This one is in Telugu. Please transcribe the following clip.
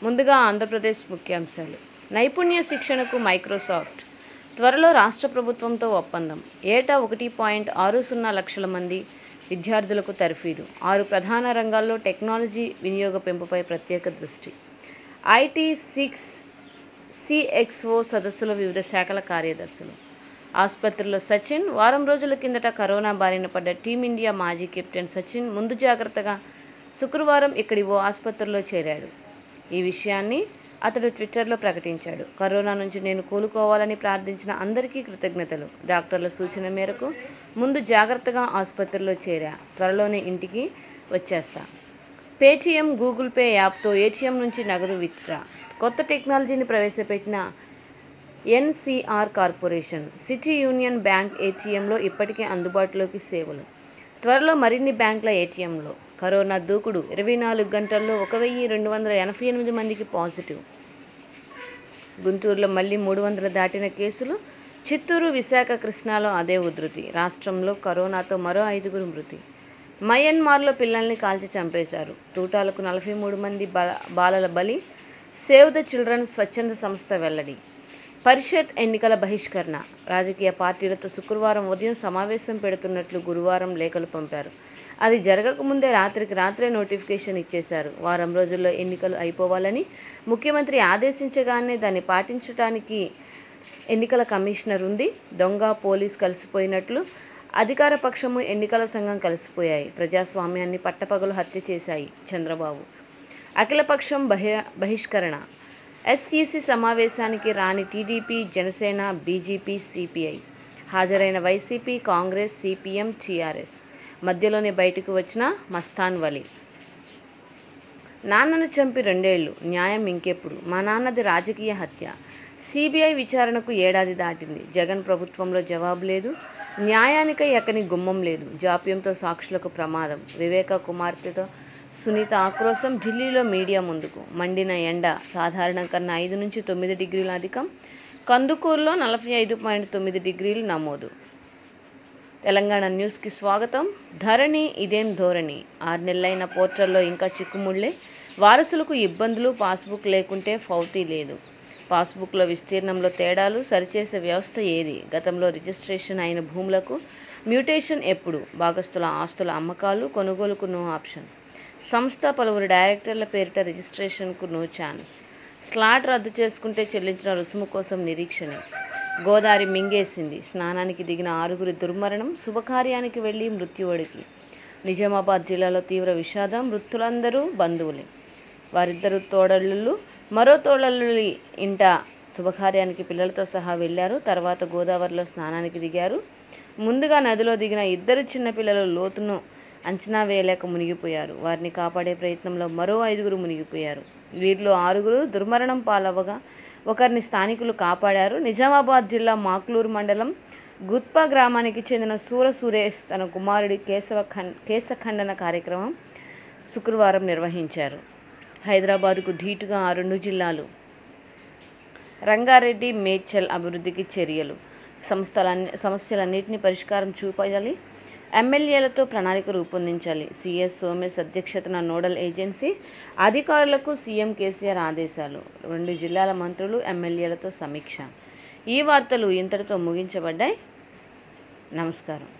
ముందుగా ఆంధ్రప్రదేశ్ ముఖ్యాంశాలు. నైపుణ్య శిక్షణకు మైక్రోసాఫ్ట్ త్వరలో రాష్ట్ర ప్రభుత్వంతో ఒప్పందం. ఏటా 1.60 లక్షల మంది విద్యార్థులకు తర్ఫీదు. 6 ప్రధాన రంగాల్లో టెక్నాలజీ వినియోగ పెంపుపై ప్రత్యేక దృష్టి. IT6 CXO సదస్సులో వివిధ శాఖల కార్యదర్శులు. ఆసుపత్రిలో సచిన్. వారం రోజుల కిందట కరోనా బారిన పడ్డ టీమిండియా మాజీ కెప్టెన్ సచిన్ ముందు జాగ్రత్తగా శుక్రవారం ఇక్కడి ఓ ఆసుపత్రిలో చేరాడు. ఈ విషయాన్ని అతడు ట్విట్టర్లో ప్రకటించాడు. కరోనా నుంచి నేను కోలుకోవాలని ప్రార్థించిన అందరికీ కృతజ్ఞతలు. డాక్టర్ల సూచన మేరకు ముందు జాగ్రత్తగా ఆసుపత్రిలో చేరా. త్వరలోనే ఇంటికి వచ్చేస్తా. పేటీఎం, గూగుల్ పే యాప్తో ఏటీఎం నుంచి నగదు విత్డ్రా. కొత్త టెక్నాలజీని ప్రవేశపెట్టిన NCR corporation. City union bank ఏటీఎంలో ఇప్పటికే అందుబాటులోకి సేవలు. త్వరలో మరిన్ని బ్యాంకుల ఏటీఎంలో. కరోనా దూకుడు. 24 గంటల్లో 1288 మందికి పాజిటివ్. గుంటూరులో మళ్లీ 300 దాటిన కేసులు. చిత్తూరు, విశాఖ, కృష్ణాలో అదే ఉధృతి. రాష్ట్రంలో కరోనాతో మరో 5 మృతి. మయన్మార్లో పిల్లల్ని కాల్చి చంపేశారు. తూటాలకు 43 మంది బాలల బలి. సేవ్ ద చిల్డ్రన్ స్వచ్ఛంద సంస్థ వెల్లడి. పరిషత్ ఎన్నికల బహిష్కరణ. రాజకీయ పార్టీలతో శుక్రవారం ఉదయం సమావేశం పెడుతున్నట్లు గురువారం లేఖలు పంపారు. అది జరగకముందే రాత్రికి రాత్రే నోటిఫికేషన్ ఇచ్చేశారు. వారం రోజుల్లో ఎన్నికలు అయిపోవాలని ముఖ్యమంత్రి ఆదేశించగానే దాన్ని పాటించడానికి ఎన్నికల కమిషనర్ ఉంది. దొంగ, పోలీస్ కలిసిపోయినట్లు అధికార పక్షము, ఎన్నికల సంఘం కలిసిపోయాయి. ప్రజాస్వామ్యాన్ని పట్టపగలు హత్య చేశాయి చంద్రబాబు. అఖిలపక్షం బహిష్కరణ. ఎస్ఈసీ సమావేశానికి రాని టీడీపీ, జనసేన, బీజేపీ, సిపిఐ. హాజరైన వైసీపీ, కాంగ్రెస్, సిపిఎం, టీఆర్ఎస్. మధ్యలోనే బయటకు వచ్చిన మస్తాన్ వలి. నాన్నను చంపి 2 ఏళ్లు. న్యాయం ఇంకెప్పుడు? మా నాన్నది రాజకీయ హత్య. సిబిఐ విచారణకు ఏడాది దాటింది. జగన్ ప్రభుత్వంలో జవాబు లేదు. న్యాయానికై ఎక్కని గుమ్మం లేదు. జాప్యంతో సాక్షులకు ప్రమాదం. వివేక కుమార్తెతో సునీత ఆక్రోశం. ఢిల్లీలో మీడియా ముందుకు. మండిన ఎండ. సాధారణం కన్నా 5 నుంచి 9 డిగ్రీల అధికం. కందుకూరులో 45.9 డిగ్రీలు నమోదు. తెలంగాణ న్యూస్కి స్వాగతం. ధరణి ఇదేం ధోరణి? 6 నెలలైన పోర్టల్లో ఇంకా చిక్కుముళ్లే. వారసులకు ఇబ్బందులు. పాస్బుక్ లేకుంటే ఫౌతీ లేదు. పాస్బుక్లో విస్తీర్ణంలో తేడాలు సరిచేసే వ్యవస్థ ఏది? గతంలో రిజిస్ట్రేషన్ అయిన భూములకు మ్యూటేషన్ ఎప్పుడు? భాగస్తుల ఆస్తుల అమ్మకాలు, కొనుగోలుకు నో ఆప్షన్. సంస్థ పలువురు డైరెక్టర్ల పేరిట రిజిస్ట్రేషన్కు నో ఛాన్స్. స్లాట్ రద్దు చేసుకుంటే చెల్లించిన రుసుము కోసం నిరీక్షణే. గోదావరి మింగేసింది. స్నానానికి దిగిన 6 దుర్మరణం. శుభకార్యానికి వెళ్లి మృత్యువుడికి. నిజామాబాద్ జిల్లాలో తీవ్ర విషాదం. మృతులందరూ బంధువులే. వారిద్దరు తోడళ్లుళ్ళు. మరో తోడల్లుడి ఇంట శుభకార్యానికి పిల్లలతో సహా వెళ్లారు. తర్వాత గోదావరిలో స్నానానికి దిగారు. ముందుగా నదిలో దిగిన 2 చిన్నపిల్లలు లోతును అంచనా వేయలేక మునిగిపోయారు. వారిని కాపాడే ప్రయత్నంలో మరో 5 మునిగిపోయారు. వీరిలో 6 దుర్మరణం పాలవగా ఒకరిని స్థానికులు కాపాడారు. నిజామాబాద్ జిల్లా మాక్లూరు మండలం గుత్పా గ్రామానికి చెందిన సూర సురేష్ తన కుమారుడి కేశఖండన కార్యక్రమం శుక్రవారం నిర్వహించారు. హైదరాబాద్కు ధీటుగా ఆ 2 జిల్లాలు. రంగారెడ్డి, మేడ్చల్ అభివృద్ధికి చర్యలు. సమస్యలన్నింటినీ పరిష్కారం చూపాలి. ఎమ్మెల్యేలతో ప్రణాళిక రూపొందించాలి. సిఎస్ సోమేశ్ అధ్యక్షతన నోడల్ ఏజెన్సీ. అధికారులకు సీఎం కేసీఆర్ ఆదేశాలు. 2 జిల్లాల మంత్రులు, ఎమ్మెల్యేలతో సమీక్ష. ఈ వార్తలు ఇంతటితో ముగించబడ్డాయి. నమస్కారం.